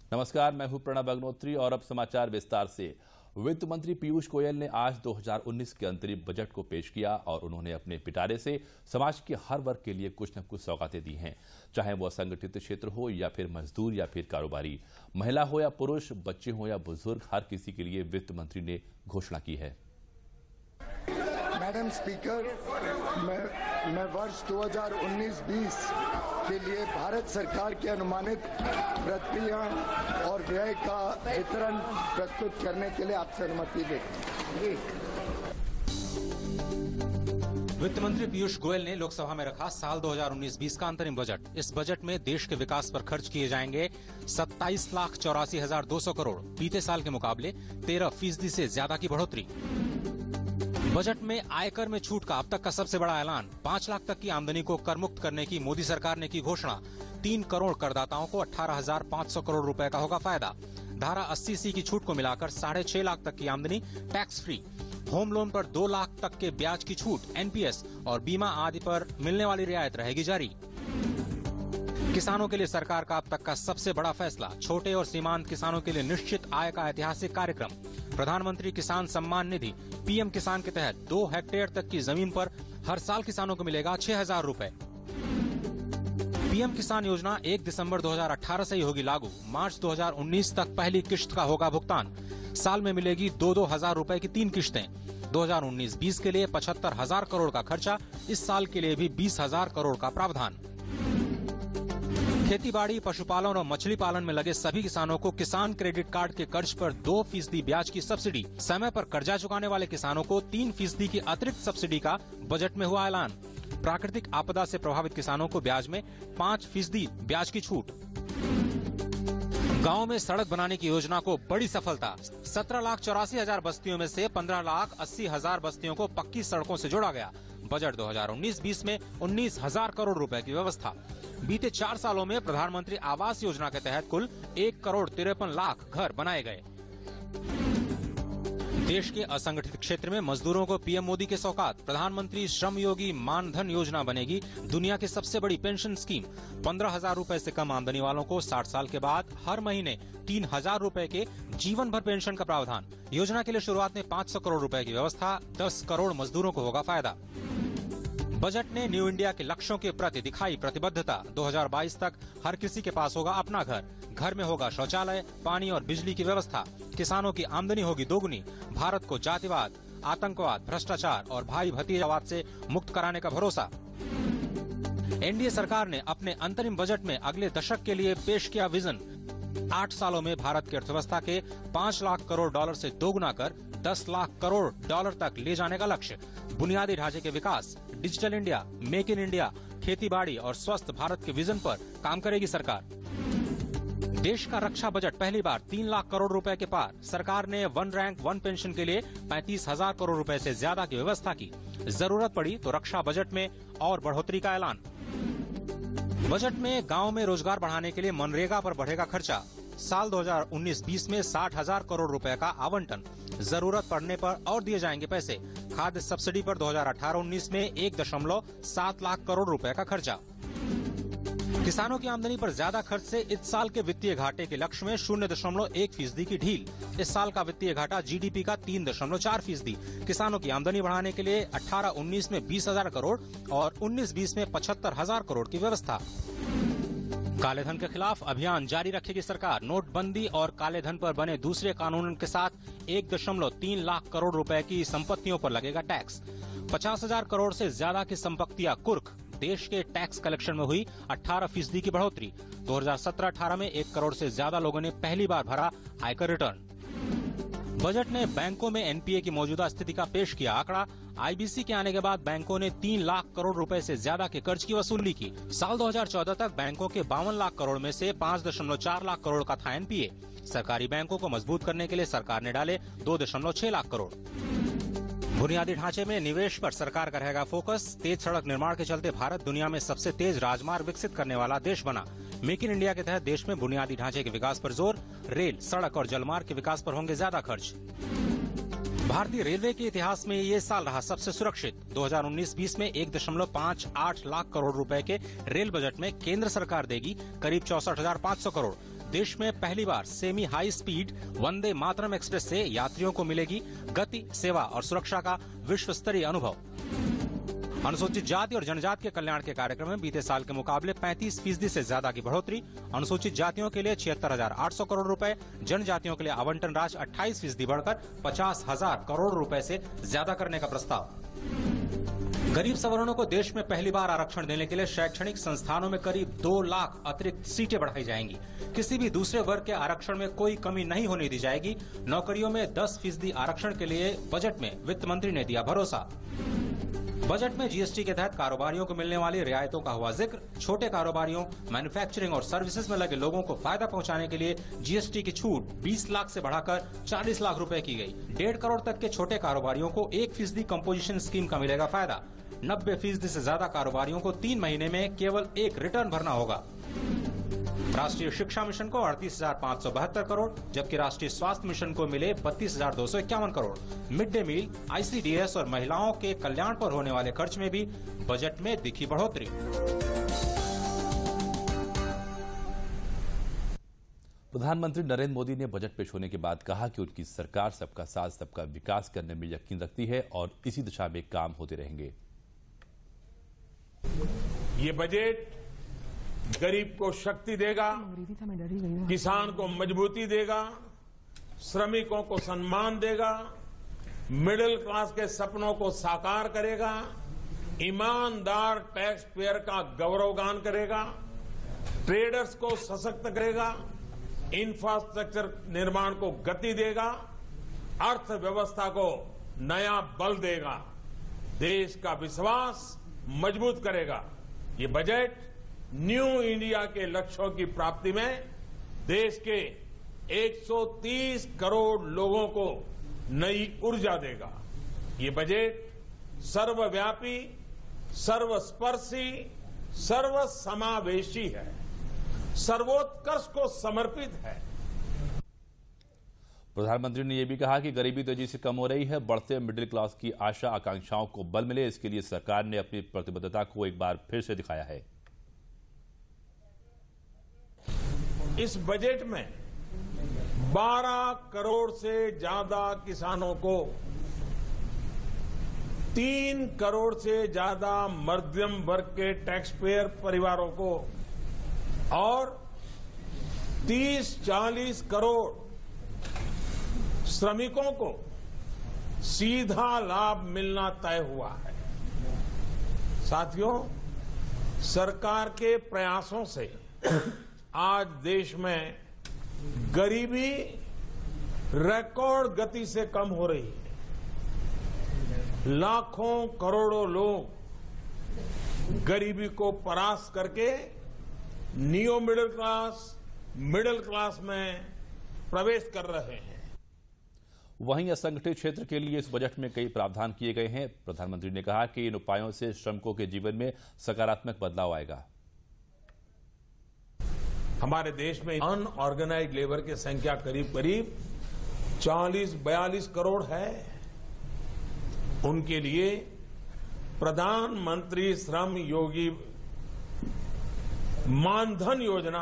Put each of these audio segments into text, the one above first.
नमस्कार, मैं हूं प्रणब अग्नोत्री और अब समाचार विस्तार से। वित्त मंत्री पीयूष गोयल ने आज 2019 के अंतरिम बजट को पेश किया और उन्होंने अपने पिटारे से समाज के हर वर्ग के लिए कुछ न कुछ सौगातें दी हैं, चाहे वो असंगठित क्षेत्र हो या फिर मजदूर या फिर कारोबारी, महिला हो या पुरुष, बच्चे हो या बुजुर्ग, हर किसी के लिए वित्त मंत्री ने घोषणा की है। मैडम स्पीकर, मैं वर्ष 2019-20 के लिए भारत सरकार की अनुमानित प्रक्रिया और व्यय का वितरण प्रस्तुत करने के लिए आपसे अनुमति दें। वित्त मंत्री पीयूष गोयल ने लोकसभा में रखा साल 2019-20 का अंतरिम बजट। इस बजट में देश के विकास पर खर्च किए जाएंगे 27,84,200 करोड़, बीते साल के मुकाबले 13% से ज्यादा की बढ़ोतरी। बजट में आयकर में छूट का अब तक का सबसे बड़ा ऐलान, 5 लाख तक की आमदनी को कर मुक्त करने की मोदी सरकार ने की घोषणा। 3 करोड़ करदाताओं को 18,500 करोड़ रुपए का होगा फायदा। धारा 80C की छूट को मिलाकर 6.5 लाख तक की आमदनी टैक्स फ्री। होम लोन पर 2 लाख तक के ब्याज की छूट, एनपीएस और बीमा आदि पर मिलने वाली रियायत रहेगी जारी। किसानों के लिए सरकार का अब तक का सबसे बड़ा फैसला, छोटे और सीमांत किसानों के लिए निश्चित आय का ऐतिहासिक कार्यक्रम। प्रधानमंत्री किसान सम्मान निधि पीएम किसान के तहत 2 हेक्टेयर तक की जमीन पर हर साल किसानों को मिलेगा 6,000 रुपए। पीएम किसान योजना 1 दिसंबर 2018 से ही होगी लागू। मार्च 2019 तक पहली किश्त का होगा भुगतान। साल में मिलेगी 2-2 हजार रुपए की 3 किश्तें। 2019-20 के लिए 75,000 करोड़ का खर्चा, इस साल के लिए भी 20,000 करोड़ का प्रावधान। खेती-बाड़ी, पशुपालन और मछली पालन में लगे सभी किसानों को किसान क्रेडिट कार्ड के कर्ज पर 2% ब्याज की सब्सिडी। समय पर कर्जा चुकाने वाले किसानों को 3% की अतिरिक्त सब्सिडी का बजट में हुआ ऐलान। प्राकृतिक आपदा से प्रभावित किसानों को ब्याज में 5% ब्याज की छूट। गांव में सड़क बनाने की योजना को बड़ी सफलता। 17,84,000 बस्तियों में से 15,80,000 बस्तियों को पक्की सड़कों से जोड़ा गया। बजट 2019-20 में 19,000 करोड़ रुपए की व्यवस्था। बीते 4 सालों में प्रधानमंत्री आवास योजना के तहत कुल 1,53,00,000 घर बनाए गए। देश के असंगठित क्षेत्र में मजदूरों को पीएम मोदी के सौगात। प्रधानमंत्री श्रम योगी मानधन योजना बनेगी दुनिया की सबसे बड़ी पेंशन स्कीम। 15,000 रुपए से कम आमदनी वालों को 60 साल के बाद हर महीने 3,000 रुपए के जीवन भर पेंशन का प्रावधान। योजना के लिए शुरुआत में 500 करोड़ रुपए की व्यवस्था, 10 करोड़ मजदूरों को होगा फायदा। बजट ने न्यू इंडिया के लक्ष्यों के प्रति दिखाई प्रतिबद्धता। 2022 तक हर किसी के पास होगा अपना घर। घर में होगा शौचालय, पानी और बिजली की व्यवस्था। किसानों की आमदनी होगी दोगुनी। भारत को जातिवाद, आतंकवाद, भ्रष्टाचार और भाई भतीजावाद से मुक्त कराने का भरोसा। एनडीए सरकार ने अपने अंतरिम बजट में अगले दशक के लिए पेश किया विजन। 8 सालों में भारत की अर्थव्यवस्था के 5 लाख करोड़ डॉलर से दोगुना कर 10 लाख करोड़ डॉलर तक ले जाने का लक्ष्य। बुनियादी ढांचे के विकास, digital India, make in India, खेती-बाड़ी और स्वस्थ भारत के विजन पर काम करेगी सरकार। देश का रक्षा बजट पहली बार 3 लाख करोड़ रुपए के पार। सरकार ने 1 रैंक 1 पेंशन के लिए 35,000 करोड़ रुपए से ज्यादा की व्यवस्था की। जरूरत पड़ी तो रक्षा बजट में और बढ़ोतरी का ऐलान। बजट में गांव में रोजगार बढ़ाने के लिए मनरेगा पर बढ़ेगा खर्चा। साल 2019-20 में 60,000 करोड़ रुपए का आवंटन। जरूरत पड़ने पर और दिए जाएंगे पैसे। खाद्य सब्सिडी पर 2018-19 में 1.7 लाख करोड़ रुपए का खर्चा। किसानों की आमदनी पर ज्यादा खर्च से इस साल के वित्तीय घाटे के लक्ष्य में 0.1% की ढील। इस साल का वित्तीय घाटा जीडीपी का 3.4%। किसानों की आमदनी बढ़ाने के लिए 18-19 में 20,000 करोड़ और 19-20 में 75,000 करोड़ की व्यवस्था। काले धन के खिलाफ अभियान जारी रखेगी सरकार। नोटबंदी और काले धन पर बने दूसरे कानून के साथ 1.3 लाख करोड़ रुपए की संपत्तियों पर लगेगा टैक्स। 50,000 करोड़ से ज्यादा की संपत्तियां कुर्क। देश के टैक्स कलेक्शन में हुई 18% की बढ़ोतरी। 2017-18 में 1 करोड़ से ज्यादा लोगों ने पहली बार भरा आयकर रिटर्न। बजट ने बैंकों में एनपीए की मौजूदा स्थिति का पेश किया आंकड़ा। आईबीसी के आने के बाद बैंकों ने 3 लाख करोड़ रुपए से ज्यादा के कर्ज की वसूली की। साल 2014 तक बैंकों के 52 लाख करोड़ में से 5.4 लाख करोड़ का था एनपीए। सरकारी बैंकों को मजबूत करने के लिए सरकार ने डाले 2.6 लाख करोड़। बुनियादी ढांचे में निवेश पर सरकार का रहेगा फोकस। तेज सड़क निर्माण के चलते भारत दुनिया में सबसे तेज राजमार्ग विकसित करने वाला देश बना। मेक इन इंडिया के तहत देश में बुनियादी ढांचे के विकास पर जोर। रेल, सड़क और जलमार्ग के विकास पर होंगे ज्यादा खर्च। भारतीय रेलवे के इतिहास में ये साल रहा सबसे सुरक्षित। 2019-20 में 1.58 लाख करोड़ रुपए के रेल बजट में केंद्र सरकार देगी करीब 64,500 करोड़। देश में पहली बार semi high speed Vande Mataram express से यात्रियों को मिलेगी गति, सेवा और सुरक्षा का विश्व स्तरीय अनुभव। अनुसूचित जाति और जनजाति के कल्याण के कार्यक्रम में बीते साल के मुकाबले 35% से ज्यादा की बढ़ोतरी। अनुसूचित जातियों के लिए 76,800 करोड़ रुपए, जनजातियों के लिए आवंटन राशि 28% बढ़कर 50,000 करोड़ रुपए से ज्यादा करने का प्रस्ताव। गरीब सवर्णों को देश में पहली बार आरक्षण देने के लिए शैक्षणिक संस्थानों में करीब 2 लाख अतिरिक्त सीटें बढ़ाई जाएंगी। किसी भी दूसरे वर्ग के आरक्षण में कोई कमी नहीं होने दी जाएगी। नौकरियों में 10% आरक्षण के लिए बजट में वित्त मंत्री ने दिया भरोसा। बजट में जीएसटी के तहत कारोबारियों को मिलने वाली रियायतों का हुआ जिक्र। छोटे कारोबारियों, मैन्युफैक्चरिंग और सर्विसेज में लगे लोगों को फायदा पहुंचाने के लिए जीएसटी की छूट 20 लाख से बढ़ाकर 40 लाख रुपए की गई। 1.5 करोड़ तक के छोटे कारोबारियों को 1% कंपोजिशन स्कीम का मिलेगा फायदा। 90% से ज्यादा कारोबारियों को 3 महीने में केवल 1 रिटर्न भरना होगा। राष्ट्रीय शिक्षा मिशन को 38,572 करोड़, जबकि राष्ट्रीय स्वास्थ्य मिशन को मिले 32,251 crore. Mid day meal, ICDS और महिलाओं के कल्याण पर होने वाले खर्च में भी बजट में दिखी बढ़ोतरी। प्रधानमंत्री नरेंद्र मोदी ने बजट पेश होने के बाद कहा कि उनकी सरकार सबका साथ, सबका विकास करने में यकीन रखती है और इसी दिशा में काम होते रहेंगे। ये बजट गरीब को शक्ति देगा, किसान को मजबूती देगा, श्रमिकों को सम्मान देगा, मिडिल क्लास के सपनों को साकार करेगा, ईमानदार टैक्स पेयर का गौरवगान करेगा, ट्रेडर्स को सशक्त करेगा, इंफ्रास्ट्रक्चर निर्माण को गति देगा, अर्थव्यवस्था को नया बल देगा, देश का विश्वास मजबूत करेगा। ये बजट न्यू इंडिया के लक्ष्यों की प्राप्ति में देश के 130 करोड़ लोगों को नई ऊर्जा देगा। ये बजट सर्वव्यापी, सर्वस्पर्शी, सर्वसमावेशी है, सर्वोत्कर्ष को समर्पित है। प्रधानमंत्री ने यह भी कहा कि गरीबी तेजी से कम हो रही है, बढ़ते मिडिल क्लास की आशा आकांक्षाओं को बल मिले, इसके लिए सरकार ने अपनी प्रतिबद्धता को एक बार फिर से दिखाया है। इस बजट में 12 करोड़ से ज्यादा किसानों को, 3 करोड़ से ज्यादा मध्यम वर्ग के टैक्स पेयर परिवारों को और 30-40 करोड़ श्रमिकों को सीधा लाभ मिलना तय हुआ है। साथियों, सरकार के प्रयासों से आज देश में गरीबी रिकॉर्ड गति से कम हो रही है। लाखों करोड़ों लोग गरीबी को परास्त करके नियो मिडिल क्लास में प्रवेश कर रहे हैं। वहीं असंगठित क्षेत्र के लिए इस बजट में कई प्रावधान किए गए हैं। प्रधानमंत्री ने कहा कि इन उपायों से श्रमिकों के जीवन में सकारात्मक बदलाव आएगा। हमारे देश में अनऑर्गेनाइज्ड लेबर की संख्या करीब 40-42 करोड़ है। उनके लिए प्रधानमंत्री श्रम योगी मानधन योजना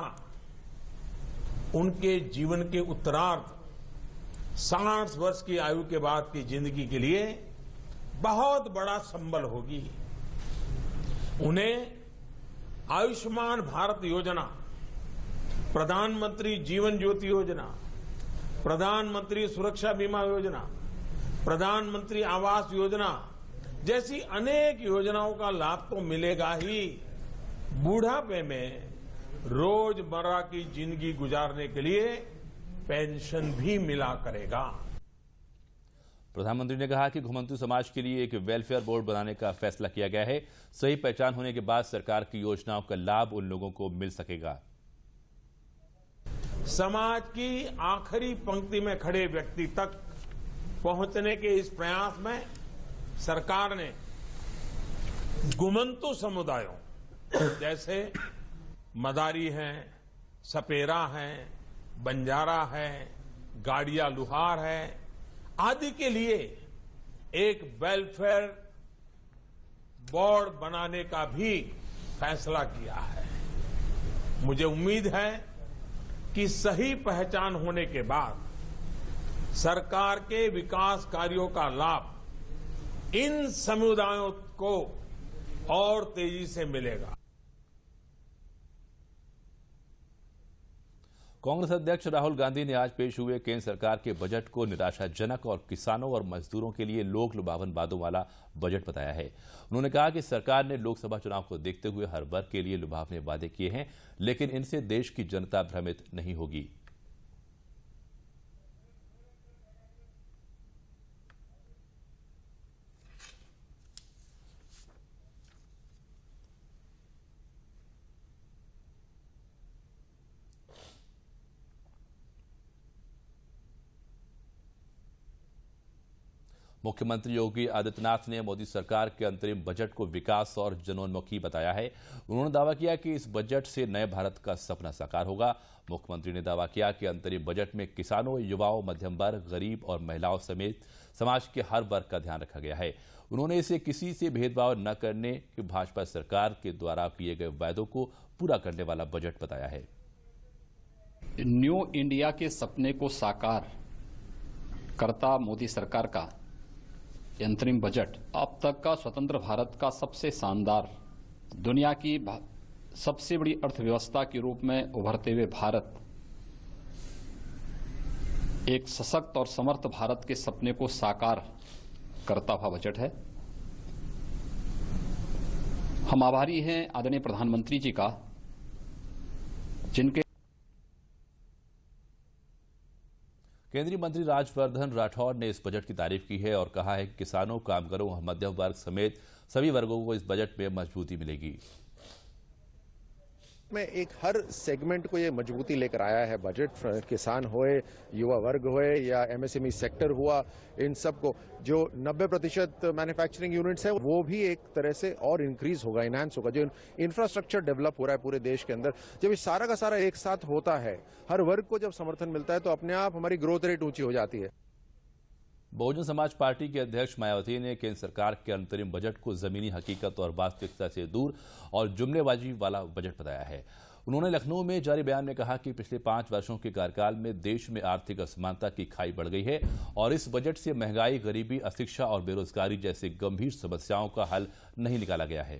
उनके जीवन के उत्तरार्ध 60 वर्ष की आयु के बाद की जिंदगी के लिए बहुत बड़ा संबल होगी। उन्हें आयुष्मान भारत योजना, प्रधानमंत्री जीवन ज्योति योजना, प्रधानमंत्री सुरक्षा बीमा योजना, प्रधानमंत्री आवास योजना जैसी अनेक योजनाओं का लाभ तो मिलेगा ही, बुढ़ापे में रोजमर्रा की जिंदगी गुजारने के लिए पेंशन भी मिला करेगा। प्रधानमंत्री ने कहा कि घुमंतू समाज के लिए एक वेलफेयर बोर्ड बनाने का फैसला किया गया है। सही पहचान होने के बाद सरकार की योजनाओं का लाभ उन लोगों को मिल सकेगा। समाज की आखिरी पंक्ति में खड़े व्यक्ति तक पहुंचने के इस प्रयास में सरकार ने घुमंतू समुदायों जैसे मदारी हैं, सपेरा हैं, बंजारा है, गाड़िया लुहार है आदि के लिए एक वेलफेयर बोर्ड बनाने का भी फैसला किया है। मुझे उम्मीद है की सही पहचान होने के बाद सरकार के विकास कार्यों का लाभ इन समुदायों को और तेजी से मिलेगा। कांग्रेस अध्यक्ष राहुल गांधी ने आज पेश हुए केंद्र सरकार के बजट को निराशाजनक और किसानों और मजदूरों के लिए लोक लुभावन वादों वाला बजट बताया है। उन्होंने कहा कि सरकार ने लोकसभा चुनाव को देखते हुए हर वर्ग के लिए लुभावने वादे किए हैं, लेकिन इनसे देश की जनता भ्रमित नहीं होगी। मुख्यमंत्री योगी आदित्यनाथ ने मोदी सरकार के अंतरिम बजट को विकास और जनोन्मुखी बताया है। उन्होंने दावा किया कि इस बजट से नए भारत का सपना साकार होगा। मुख्यमंत्री ने दावा किया कि अंतरिम बजट में किसानों, युवाओं, मध्यम वर्ग, गरीब और महिलाओं समेत समाज के हर वर्ग का ध्यान रखा गया है। उन्होंने इसे किसी से भेदभाव न करने की भाजपा सरकार के द्वारा किए गए वायदों को पूरा करने वाला बजट बताया है। न्यू इंडिया के सपने को साकार करता मोदी सरकार का अंतरिम बजट अब तक का स्वतंत्र भारत का सबसे शानदार, दुनिया की सबसे बड़ी अर्थव्यवस्था के रूप में उभरते हुए भारत, एक सशक्त और समर्थ भारत के सपने को साकार करता हुआ बजट है। हम आभारी हैं आदरणीय प्रधानमंत्री जी का, जिनके केंद्रीय मंत्री राज्यवर्धन राठौड़ ने इस बजट की तारीफ की है और कहा है कि किसानों, कामगारों और मध्यम वर्ग समेत सभी वर्गों को इस बजट में मजबूती मिलेगी। में एक हर सेगमेंट को ये मजबूती लेकर आया है बजट। किसान होए, युवा वर्ग होए या एमएसएमई सेक्टर हुआ, इन सब को जो 90% मैन्युफैक्चरिंग यूनिट्स है वो भी एक तरह से और इंक्रीज होगा, इनहांस होगा। जो इंफ्रास्ट्रक्चर डेवलप हो रहा है पूरे देश के अंदर, जब ये सारा का सारा एक साथ होता है, हर वर्ग को जब समर्थन मिलता है तो अपने आप हमारी ग्रोथ रेट ऊंची हो जाती है। बहुजन समाज पार्टी के अध्यक्ष मायावती ने केंद्र सरकार के अंतरिम बजट को जमीनी हकीकत और वास्तविकता से दूर और जुमलेबाजी वाला बजट बताया है। उन्होंने लखनऊ में जारी बयान में कहा कि पिछले 5 वर्षों के कार्यकाल में देश में आर्थिक असमानता की खाई बढ़ गई है और इस बजट से महंगाई, गरीबी, अशिक्षा और बेरोजगारी जैसी गंभीर समस्याओं का हल नहीं निकाला गया है।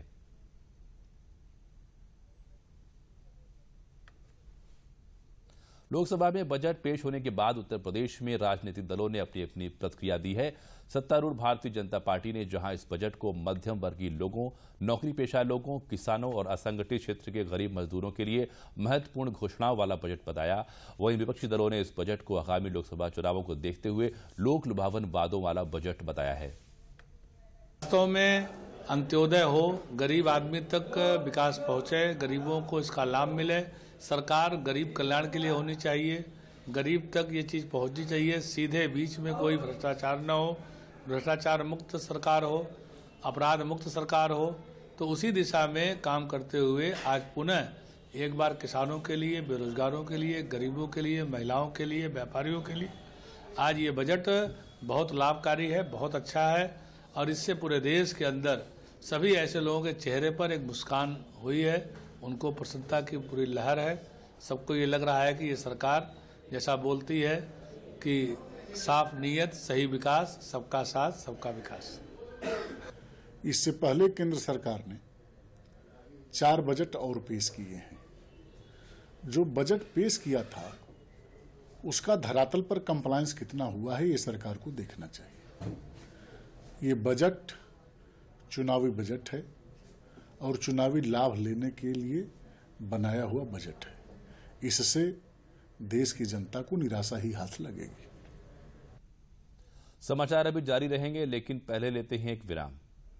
लोकसभा में बजट पेश होने के बाद उत्तर प्रदेश में राजनीतिक दलों ने अपनी अपनी प्रतिक्रिया दी है। सत्तारूढ़ भारतीय जनता पार्टी ने जहां इस बजट को मध्यम वर्गीय लोगों, नौकरी पेशा लोगों, किसानों और असंगठित क्षेत्र के गरीब मजदूरों के लिए महत्वपूर्ण घोषणाओं वाला बजट बताया, वहीं विपक्षी दलों ने इस बजट को आगामी लोकसभा चुनावों को देखते हुए लोक लुभावन वादों वाला बजट बताया है। वास्तव में अंत्योदय हो, गरीब आदमी तक विकास पहुंचे, गरीबों को इसका लाभ मिले। सरकार गरीब कल्याण के लिए होनी चाहिए, गरीब तक ये चीज पहुंचनी चाहिए। सीधे बीच में कोई भ्रष्टाचार न हो, भ्रष्टाचार मुक्त सरकार हो, अपराध मुक्त सरकार हो। तो उसी दिशा में काम करते हुए आज पुनः एक बार किसानों के लिए, बेरोजगारों के लिए, गरीबों के लिए, महिलाओं के लिए, व्यापारियों के लिए आज ये बजट बहुत लाभकारी है, बहुत अच्छा है। और इससे पूरे देश के अंदर सभी ऐसे लोगों के चेहरे पर एक मुस्कान हुई है, उनको प्रसन्नता की पूरी लहर है। सबको ये लग रहा है कि ये सरकार जैसा बोलती है कि साफ नीयत, सही विकास, सबका साथ, सबका विकास। इससे पहले केंद्र सरकार ने 4 बजट और पेश किए हैं। जो बजट पेश किया था उसका धरातल पर कंप्लायंस कितना हुआ है, ये सरकार को देखना चाहिए। ये बजट चुनावी बजट है और चुनावी लाभ लेने के लिए बनाया हुआ बजट है। इससे देश की जनता को निराशा ही हाथ लगेगी। समाचार अभी जारी रहेंगे, लेकिन पहले लेते हैं एक विराम।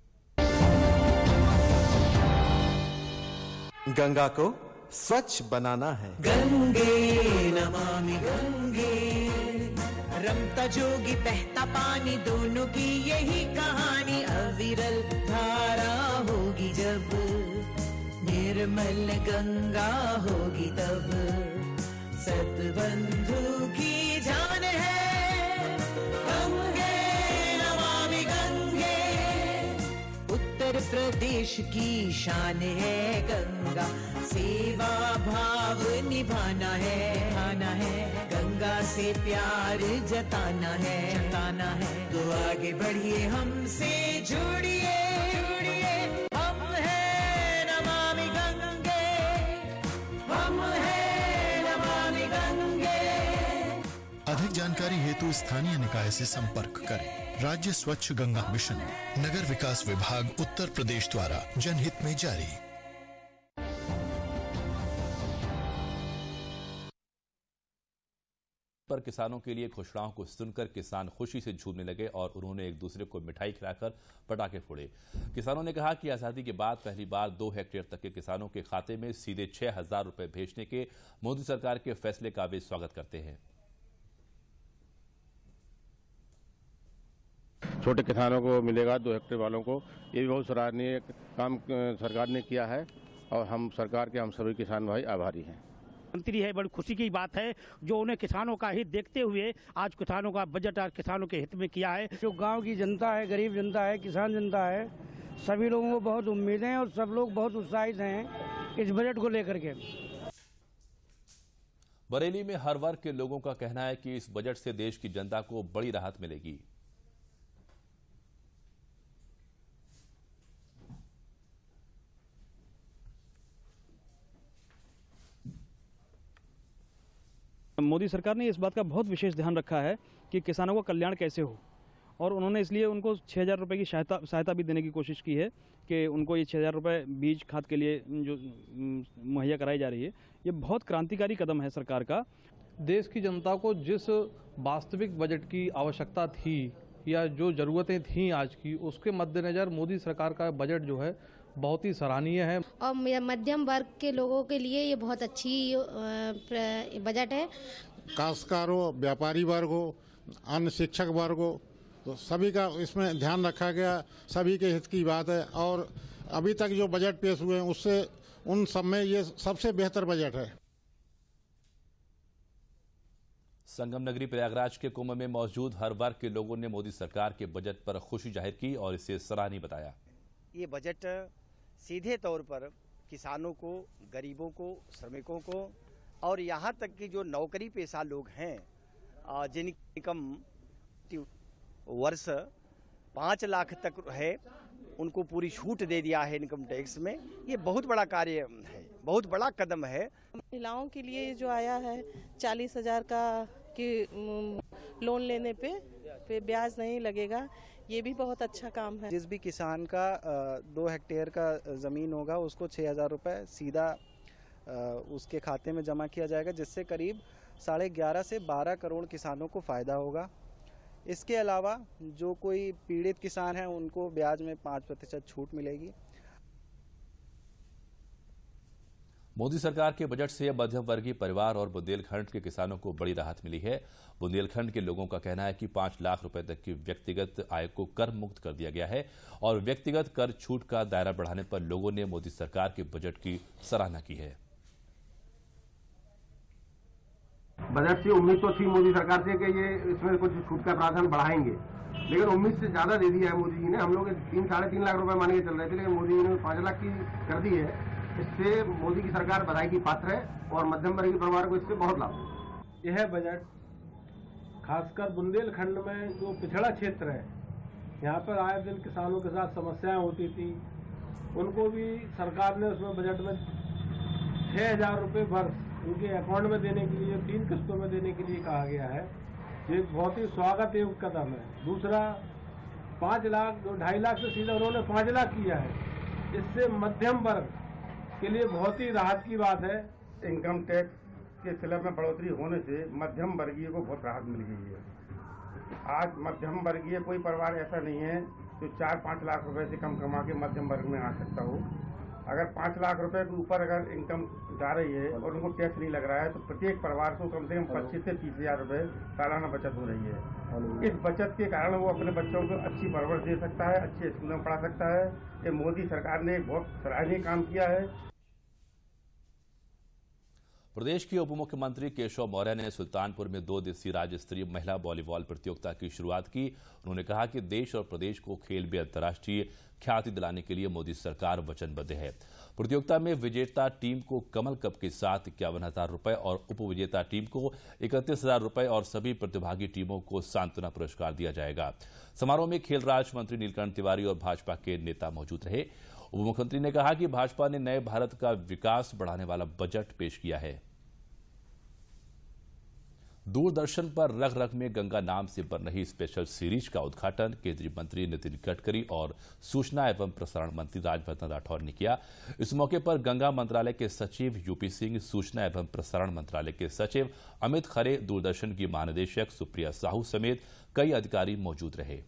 गंगा को स्वच्छ बनाना है। गंगे नमामि गंगे, रमता जोगी बहता पानी, दोनों की यही कहानी। अविरल धारा होगी जब, निर्मल गंगा होगी तब। सतबंधु की जान है, गंगे नमामि गंगे। उत्तर उत्तर प्रदेश की शान है गंगा, सेवा भाव निभाना है, आना है गंगा से प्यार जताना है, तो आगे बढ़िए हमसे जुड़िए, हम हैं नमामि गंगे, हम हैं नमामि गंगे। अधिक जानकारी हेतु स्थानीय निकाय से संपर्क करें। राज्य स्वच्छ गंगा मिशन, नगर विकास विभाग उत्तर प्रदेश द्वारा जनहित में जारी। पर किसानों के लिए घोषणाओं को सुनकर किसान खुशी से झूमने लगे और उन्होंने एक दूसरे को मिठाई खिलाकर पटाखे फोड़े। किसानों ने कहा कि आजादी के बाद पहली बार 2 हेक्टेयर तक के किसानों के खाते में सीधे 6,000 रुपए भेजने के मोदी सरकार के फैसले का वे स्वागत करते हैं। छोटे किसानों को मिलेगा 2 हेक्टेयर वालों को, ये भी बहुत सराहनीय काम सरकार ने किया है और हम सरकार के हम सभी किसान भाई आभारी हैं। मंत्री है, बड़ी खुशी की बात है जो उन्हें किसानों का हित देखते हुए आज किसानों का बजट और किसानों के हित में किया है। जो गांव की जनता है, गरीब जनता है, किसान जनता है, सभी लोगों को बहुत उम्मीदें हैं और सब लोग बहुत उत्साहित हैं इस बजट को लेकर के। बरेली में हर वर्ग के लोगों का कहना है कि इस बजट से देश की जनता को बड़ी राहत मिलेगी। मोदी सरकार ने इस बात का बहुत विशेष ध्यान रखा है कि किसानों का कल्याण कैसे हो, और उन्होंने इसलिए उनको 6,000 रुपये की सहायता भी देने की कोशिश की है कि उनको ये 6,000 रुपये बीज खाद के लिए जो मुहैया कराई जा रही है, ये बहुत क्रांतिकारी कदम है सरकार का। देश की जनता को जिस वास्तविक बजट की आवश्यकता थी या जो ज़रूरतें थीं आज की, उसके मद्देनज़र मोदी सरकार का बजट जो है बहुत ही सराहनीय है और मध्यम वर्ग के लोगों के लिए ये बहुत अच्छी बजट है। काश्तकारों, व्यापारी वर्ग हो, अन्य शिक्षक वर्ग हो, तो सभी का इसमें ध्यान रखा गया, सभी के हित की बात है। और अभी तक जो बजट पेश हुए हैं उससे उन सब में ये सबसे बेहतर बजट है। संगम नगरी प्रयागराज के कुंभ में मौजूद हर वर्ग के लोगों ने मोदी सरकार के बजट पर खुशी जाहिर की और इसे सराहनीय बताया। ये बजट सीधे तौर पर किसानों को, गरीबों को, श्रमिकों को और यहाँ तक कि जो नौकरी पेशा लोग हैं जिनकी इनकम वर्ष 5 लाख तक है, उनको पूरी छूट दे दिया है इनकम टैक्स में। ये बहुत बड़ा कार्य है, बहुत बड़ा कदम है। महिलाओं के लिए जो आया है 40,000 का कि लोन लेने पे ब्याज नहीं लगेगा, ये भी बहुत अच्छा काम है। जिस भी किसान का 2 हेक्टेयर का ज़मीन होगा उसको 6,000 रुपये सीधा उसके खाते में जमा किया जाएगा, जिससे करीब 11.5 से 12 करोड़ किसानों को फ़ायदा होगा। इसके अलावा जो कोई पीड़ित किसान हैं उनको ब्याज में 5% छूट मिलेगी। मोदी सरकार के बजट से मध्यम वर्गीय परिवार और बुंदेलखंड के किसानों को बड़ी राहत मिली है। बुंदेलखंड के लोगों का कहना है कि 5 लाख रुपए तक की व्यक्तिगत आय को कर मुक्त कर दिया गया है और व्यक्तिगत कर छूट का दायरा बढ़ाने पर लोगों ने मोदी सरकार के बजट की सराहना की है। बजट से उम्मीद तो थी मोदी सरकार से कि ये इसमें कुछ छूट का प्रावधान बढ़ाएंगे, लेकिन उम्मीद से ज्यादा दे दिया है मोदी जी ने। हम लोग 3-3.5 लाख रुपए मान के चल रहे थे, लेकिन मोदी जी ने 5 लाख की कर दी है। इससे मोदी की सरकार बधाई की पात्र है और मध्यम वर्गीय परिवार को इससे बहुत लाभ है। यह बजट खासकर बुंदेलखंड में जो पिछड़ा क्षेत्र है, यहाँ पर आए दिन किसानों के साथ समस्याएं होती थी, उनको भी सरकार ने उसमें बजट में 6,000 रुपये वर्ष उनके अकाउंट में देने के लिए 3 किस्तों में देने के लिए कहा गया है। ये बहुत ही स्वागत योग्य कदम है। दूसरा 5 लाख जो 2.5 लाख से सीधा उन्होंने 5 लाख किया है, इससे मध्यम वर्ग के लिए बहुत ही राहत की बात है। इनकम टैक्स के स्लैब में बढ़ोतरी होने से मध्यम वर्गीय को बहुत राहत मिल गई है। आज मध्यम वर्गीय कोई परिवार ऐसा नहीं है जो 4-5 लाख रुपए से कम कमा के मध्यम वर्ग में आ सकता हो। अगर 5 लाख रुपए के ऊपर अगर इनकम जा रही है और उनको टैक्स नहीं लग रहा है, तो प्रत्येक परिवार को कम से कम 25 से 30,000 रुपए सालाना बचत हो रही है। इस बचत के कारण वो अपने बच्चों को अच्छी परवरिश दे सकता है, अच्छे स्कूलों में पढ़ा सकता है। ये मोदी सरकार ने एक बहुत सराहनीय काम किया है। प्रदेश के उप मुख्यमंत्री केशव मौर्य ने सुल्तानपुर में 2 दिवसीय राज्य स्तरीय महिला वॉलीबॉल प्रतियोगिता की शुरुआत की। उन्होंने कहा कि देश और प्रदेश को खेल में अंतर्राष्ट्रीय ख्याति दिलाने के लिए मोदी सरकार वचनबद्ध है। प्रतियोगिता में विजेता टीम को कमल कप के साथ 51,000 रुपए और उप विजेता टीम को 31,000 रुपए और सभी प्रतिभागी टीमों को सांत्वना पुरस्कार दिया जाएगा। समारोह में खेल राज्य मंत्री नीलकंठ तिवारी और भाजपा के नेता मौजूद रहे। उप मुख्यमंत्री ने कहा कि भाजपा ने नए भारत का विकास बढ़ाने वाला बजट पेश किया है। दूरदर्शन पर रग रग में गंगा नाम से बन रही स्पेशल सीरीज का उद्घाटन केंद्रीय मंत्री नितिन गडकरी और सूचना एवं प्रसारण मंत्री राज्यवर्धन राठौर ने किया। इस मौके पर गंगा मंत्रालय के सचिव यूपी सिंह, सूचना एवं प्रसारण मंत्रालय के सचिव अमित खरे, दूरदर्शन की महानिदेशक सुप्रिया साहू समेत कई अधिकारी मौजूद रहे।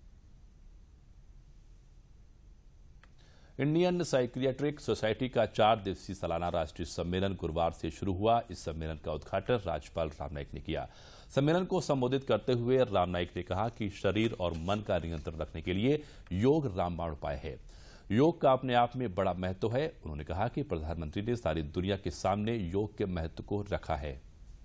इंडियन साइकियाट्रिक सोसाइटी का 4 दिवसीय सालाना राष्ट्रीय सम्मेलन गुरुवार से शुरू हुआ। इस सम्मेलन का उद्घाटन राज्यपाल राम नाईक ने किया। सम्मेलन को संबोधित करते हुए राम नाईक ने कहा कि शरीर और मन का नियंत्रण रखने के लिए योग रामबाण उपाय है। योग का अपने आप में बड़ा महत्व है। उन्होंने कहा कि प्रधानमंत्री ने सारी दुनिया के सामने योग के महत्व को रखा है।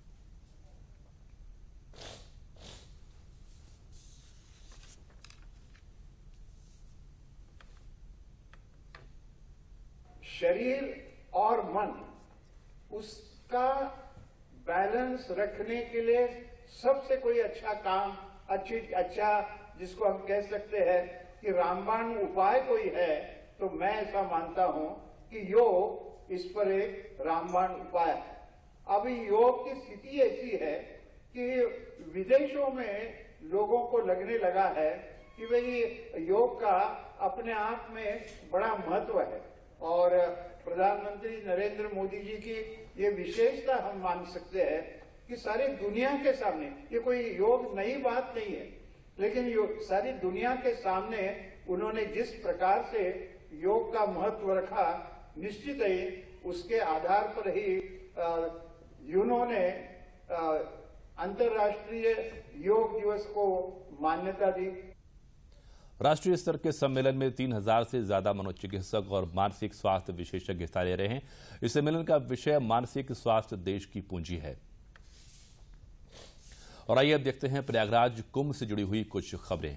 शरीर और मन, उसका बैलेंस रखने के लिए सबसे कोई अच्छा काम, अच्छा जिसको हम कह सकते हैं कि रामबाण उपाय कोई है, तो मैं ऐसा मानता हूं कि योग इस पर एक रामबाण उपाय है। अभी योग की स्थिति ऐसी है कि विदेशों में लोगों को लगने लगा है कि भाई योग का अपने आप में बड़ा महत्व है और प्रधानमंत्री नरेंद्र मोदी जी की ये विशेषता हम मान सकते हैं कि सारी दुनिया के सामने, ये कोई योग नई बात नहीं है, लेकिन सारी दुनिया के सामने उन्होंने जिस प्रकार से योग का महत्व रखा, निश्चित ही उसके आधार पर ही उन्होंने अंतर्राष्ट्रीय योग दिवस को मान्यता दी। राष्ट्रीय स्तर के सम्मेलन में 3,000 से ज्यादा मनोचिकित्सक और मानसिक स्वास्थ्य विशेषज्ञ हिस्सा ले रहे हैं। इस सम्मेलन का विषय मानसिक स्वास्थ्य देश की पूंजी है। और आइए अब देखते हैं प्रयागराज कुंभ से जुड़ी हुई कुछ खबरें।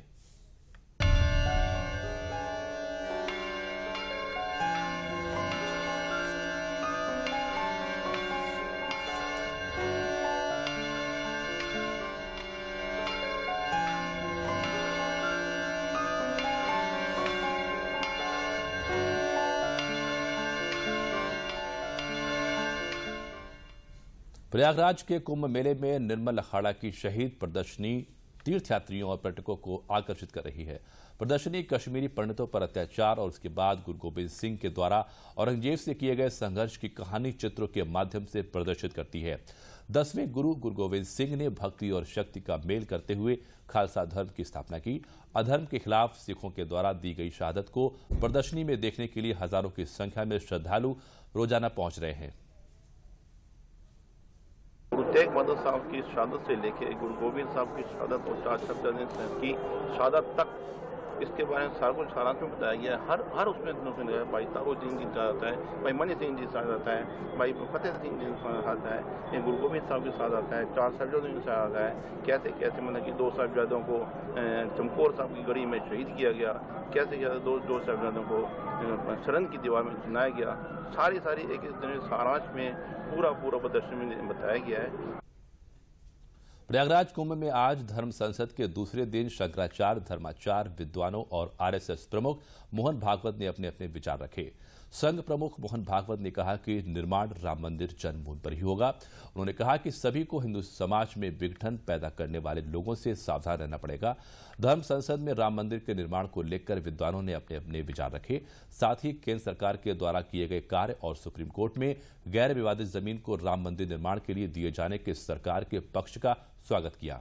प्रयागराज के कुंभ मेले में निर्मल अखाड़ा की शहीद प्रदर्शनी तीर्थयात्रियों और पर्यटकों को आकर्षित कर रही है। प्रदर्शनी कश्मीरी पंडितों पर अत्याचार और उसके बाद गुरु गोविंद सिंह के द्वारा औरंगजेब से किए गए संघर्ष की कहानी चित्रों के माध्यम से प्रदर्शित करती है। 10वें गुरु गोविंद सिंह ने भक्ति और शक्ति का मेल करते हुए खालसा धर्म की स्थापना की। अधर्म के खिलाफ सिखों के द्वारा दी गई शहादत को प्रदर्शनी में देखने के लिए हजारों की संख्या में श्रद्धालु रोजाना पहुंच रहे हैं। गुरु तेग बहादुर साहब की शहादत से लेके गुरु गोविंद साहब की शहादत और चार की शहादत तक इसके बारे में सारा कुछ सारांश में बताया गया है। हर उसमें भाई तारो सिंह जी शहादत है, भाई मनी सिंह जी शहादत है, भाई फतेह सिंह जी शहादत है, ये गुरु गोविंद साहब की शहादत है, 4 साहिबजादों की शहादत है, कैसे कैसे मतलब कि 2 साहिबजादों को चमकौर साहब की गढ़ी में शहीद किया गया, कैसे कैसे दो साहिबजादों को शरण की दीवार में चुनाया गया। सारी एक सारांश में पूरा प्रदर्शन में बताया गया है। प्रयागराज कुंभ में आज धर्म संसद के दूसरे दिन शंकराचार्य, धर्माचार्य, विद्वानों और आरएसएस प्रमुख मोहन भागवत ने अपने अपने विचार रखे। संघ प्रमुख मोहन भागवत ने कहा कि निर्माण राम मंदिर जन्मभूमि पर ही होगा। उन्होंने कहा कि सभी को हिंदू समाज में विघटन पैदा करने वाले लोगों से सावधान रहना पड़ेगा। धर्म संसद में राम मंदिर के निर्माण को लेकर विद्वानों ने अपने अपने विचार रखे। साथ ही केंद्र सरकार के द्वारा किए गए कार्य और सुप्रीम कोर्ट में गैर विवादित जमीन को राम मंदिर निर्माण के लिए दिए जाने के सरकार के पक्ष का स्वागत किया।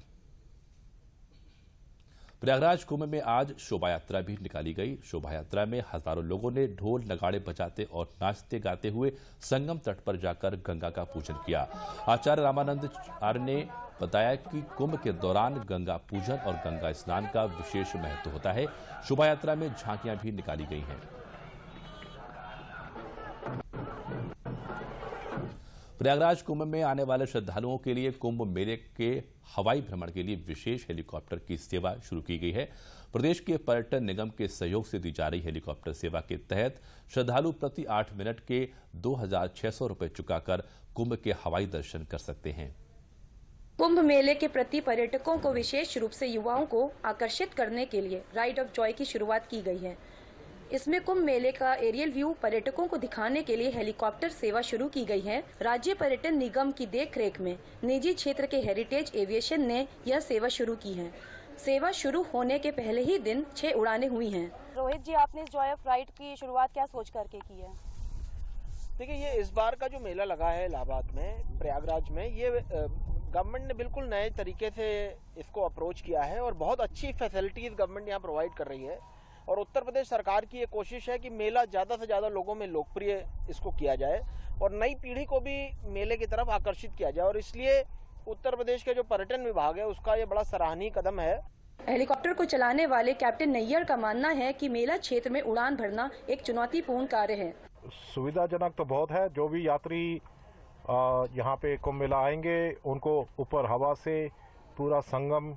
प्रयागराज कुंभ में आज शोभा यात्रा भी निकाली गई। शोभा यात्रा में हजारों लोगों ने ढोल नगाड़े बजाते और नाचते गाते हुए संगम तट पर जाकर गंगा का पूजन किया। आचार्य रामानंद आर्य ने बताया कि कुंभ के दौरान गंगा पूजन और गंगा स्नान का विशेष महत्व होता है। शोभा यात्रा में झांकियां भी निकाली गई हैं। प्रयागराज कुंभ में आने वाले श्रद्धालुओं के लिए कुंभ मेले के हवाई भ्रमण के लिए विशेष हेलीकॉप्टर की सेवा शुरू की गई है। प्रदेश के पर्यटन निगम के सहयोग से दी जा रही हेलीकॉप्टर सेवा के तहत श्रद्धालु प्रति 8 मिनट के 2,600 रुपये चुकाकर कुंभ के हवाई दर्शन कर सकते हैं। कुंभ मेले के प्रति पर्यटकों को विशेष रूप से युवाओं को आकर्षित करने के लिए राइड ऑफ जॉय की शुरुआत की गई है। इसमें कुंभ मेले का एरियल व्यू पर्यटकों को दिखाने के लिए हेलीकॉप्टर सेवा शुरू की गई है। राज्य पर्यटन निगम की देखरेख में निजी क्षेत्र के हेरिटेज एविएशन ने यह सेवा शुरू की है। सेवा शुरू होने के पहले ही दिन 6 उड़ानें हुई हैं। रोहित जी, आपने इस जॉय ऑफ राइड की शुरुआत क्या सोच करके की है? देखिए, ये इस बार का जो मेला लगा है इलाहाबाद में, प्रयागराज में, ये गवर्नमेंट ने बिल्कुल नए तरीके से इसको अप्रोच किया है और बहुत अच्छी फैसिलिटीज गवर्नमेंट यहाँ प्रोवाइड कर रही है। और उत्तर प्रदेश सरकार की ये कोशिश है कि मेला ज्यादा से ज्यादा लोगों में लोकप्रिय इसको किया जाए और नई पीढ़ी को भी मेले की तरफ आकर्षित किया जाए। और इसलिए उत्तर प्रदेश के जो पर्यटन विभाग है उसका ये बड़ा सराहनीय कदम है। हेलीकॉप्टर को चलाने वाले कैप्टन नैयर का मानना है कि मेला क्षेत्र में उड़ान भरना एक चुनौतीपूर्ण कार्य है। सुविधाजनक तो बहुत है। जो भी यात्री यहाँ पे कुंभ मेला आएंगे उनको ऊपर हवा से पूरा संगम,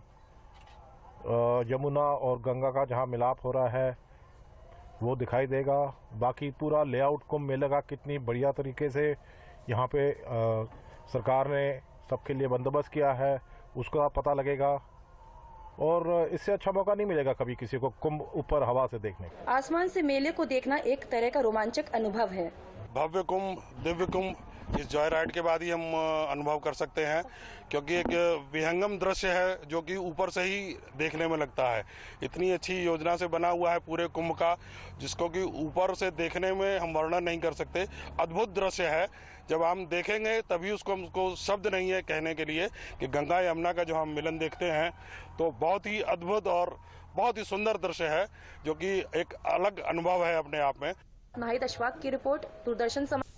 यमुना और गंगा का जहाँ मिलाप हो रहा है वो दिखाई देगा। बाकी पूरा लेआउट कुंभ मेले का कितनी बढ़िया तरीके से यहाँ पे सरकार ने सबके लिए बंदोबस्त किया है उसका पता लगेगा और इससे अच्छा मौका नहीं मिलेगा कभी किसी को कुंभ ऊपर हवा से देखने का। आसमान से मेले को देखना एक तरह का रोमांचक अनुभव है। भव्य कुंभ, दिव्य कुंभ इस जॉय राइड के बाद ही हम अनुभव कर सकते हैं, क्योंकि एक विहंगम दृश्य है जो कि ऊपर से ही देखने में लगता है। इतनी अच्छी योजना से बना हुआ है पूरे कुंभ का, जिसको कि ऊपर से देखने में हम वर्णन नहीं कर सकते। अद्भुत दृश्य है। जब हम देखेंगे तभी हमको शब्द नहीं है कहने के लिए कि गंगा यमुना का जो हम मिलन देखते हैं तो बहुत ही अद्भुत और बहुत ही सुंदर दृश्य है, जो कि एक अलग अनुभव है अपने आप में। नाहिद अशफाक की रिपोर्ट, दूरदर्शन।